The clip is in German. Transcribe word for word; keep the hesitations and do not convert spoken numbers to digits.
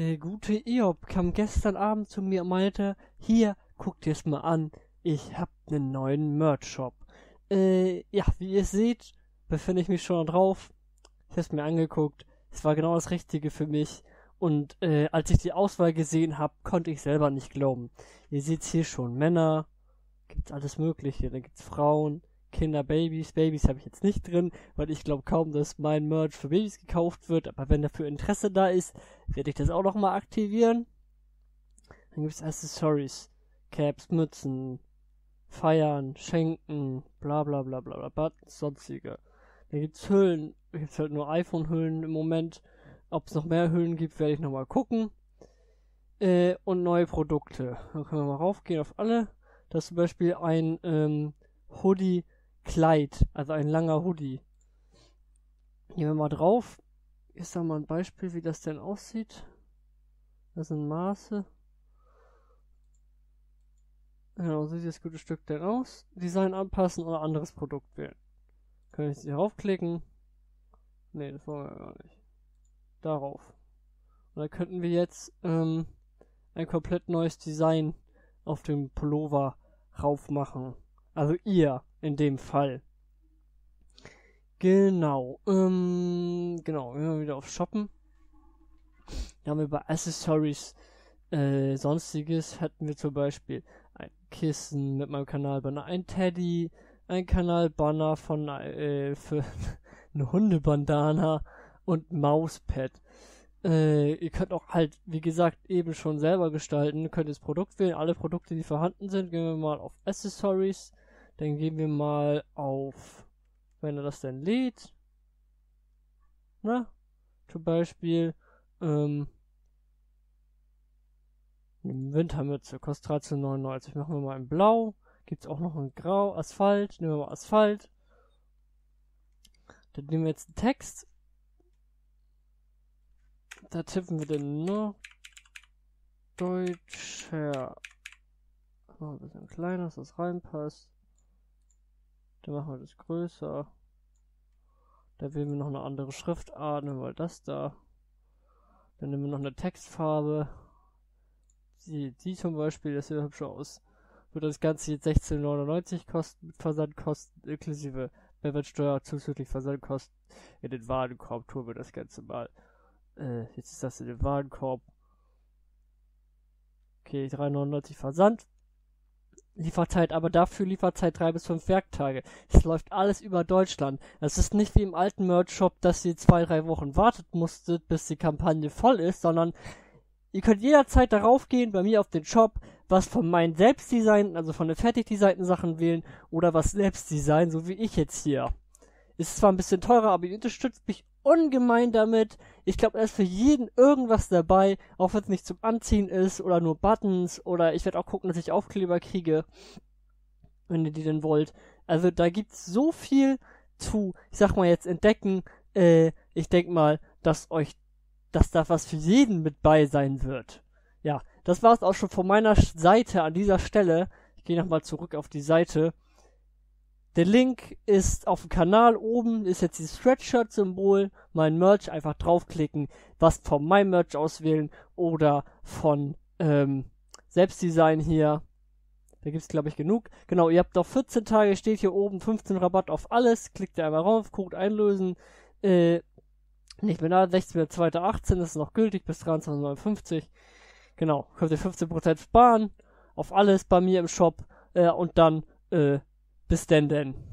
Der gute Eob kam gestern Abend zu mir und meinte, hier, guck dir's mal an, ich hab nen neuen Merch-Shop. Äh, ja, wie ihr seht, befinde ich mich schon drauf. Ich hab's mir angeguckt, es war genau das Richtige für mich. Und äh, als ich die Auswahl gesehen habe, konnte ich selber nicht glauben. Ihr seht's hier schon, Männer, gibt's alles Mögliche, da gibt's Frauen, Kinder, Babys. Babys habe ich jetzt nicht drin, weil ich glaube kaum, dass mein Merch für Babys gekauft wird. Aber wenn dafür Interesse da ist, werde ich das auch noch mal aktivieren. Dann gibt's Accessories, Caps, Mützen, Feiern, Schenken, bla bla bla bla bla, Buttons, sonstige. Da gibt's Hüllen, da gibt's halt nur iPhone-Hüllen im Moment. Ob es noch mehr Hüllen gibt, werde ich noch mal gucken. Äh, und neue Produkte. Dann können wir mal raufgehen auf alle. Das ist zum Beispiel ein ähm, Hoodie-Kleid, also ein langer Hoodie. Gehen wir mal drauf. Ist da mal ein Beispiel, wie das denn aussieht. Das sind Maße. Genau, so sieht das gute Stück denn aus. Design anpassen oder anderes Produkt wählen. Kann ich hier raufklicken? Ne, das wollen wir gar nicht. Darauf. Und dann könnten wir jetzt ähm, ein komplett neues Design auf dem Pullover rauf machen. Also ihr in dem Fall. Genau. Ähm, genau, gehen wir wieder auf Shoppen. Da haben wir bei Accessories äh, sonstiges hatten wir zum Beispiel ein Kissen mit meinem Kanalbanner, ein Teddy, ein Kanalbanner von äh, für eine Hundebandana und ein Mauspad. Äh, ihr könnt auch halt, wie gesagt, eben schon selber gestalten. Ihr könnt das Produkt wählen, alle Produkte, die vorhanden sind. Gehen wir mal auf Accessories. Dann gehen wir mal auf, wenn er das denn lädt. Na, zum Beispiel, ähm, eine Wintermütze, kostet dreizehn neunundneunzig. Machen wir mal in Blau. Gibt's auch noch in Grau, Asphalt. Nehmen wir mal Asphalt. Dann nehmen wir jetzt einen Text. Da tippen wir den noch Deutscher. Machen wir ein bisschen kleiner, dass das reinpasst. Dann machen wir das größer. Da wählen wir noch eine andere Schriftart, nehmen wir das da. Dann nehmen wir noch eine Textfarbe. Die, die zum Beispiel, das sieht hübsch aus. Wird das Ganze jetzt sechzehn neunundneunzig kosten, mit Versandkosten inklusive Mehrwertsteuer, zuzüglich Versandkosten. In den Warenkorb tun wir das Ganze mal. Äh, jetzt ist das in den Warenkorb. Okay, drei neunundneunzig Versand. Lieferzeit, aber dafür Lieferzeit drei bis fünf Werktage. Es läuft alles über Deutschland. Es ist nicht wie im alten Merch-Shop, dass ihr zwei, drei Wochen wartet musstet, bis die Kampagne voll ist, sondern ihr könnt jederzeit darauf gehen, bei mir auf den Shop, was von meinen selbstdesignten, also von den fertig designten Sachen wählen oder was selbst designen, so wie ich jetzt hier. Ist zwar ein bisschen teurer, aber ihr unterstützt mich ungemein damit. Ich glaube, da ist für jeden irgendwas dabei, auch wenn es nicht zum Anziehen ist oder nur Buttons oder ich werde auch gucken, dass ich Aufkleber kriege, wenn ihr die denn wollt. Also da gibt's so viel zu, ich sag mal jetzt entdecken. Äh, ich denk mal, dass euch, dass da was für jeden mit bei sein wird. Ja, das war's auch schon von meiner Seite an dieser Stelle. Ich gehe nochmal zurück auf die Seite. Der Link ist auf dem Kanal oben, ist jetzt dieses Spreadshirt-Symbol, mein Merch, einfach draufklicken, was von meinem Merch auswählen oder von ähm, Selbstdesign hier. Da gibt's glaube ich genug. Genau, ihr habt noch vierzehn Tage, steht hier oben, fünfzehn Rabatt auf alles, klickt ihr einmal rauf, Code einlösen. Äh, nicht mehr da, sechzehnter zweiter achtzehn, das ist noch gültig bis dreiundzwanzig neunundfünfzig. Genau, könnt ihr fünfzehn Prozent sparen auf alles bei mir im Shop äh, und dann äh, bis denn denn.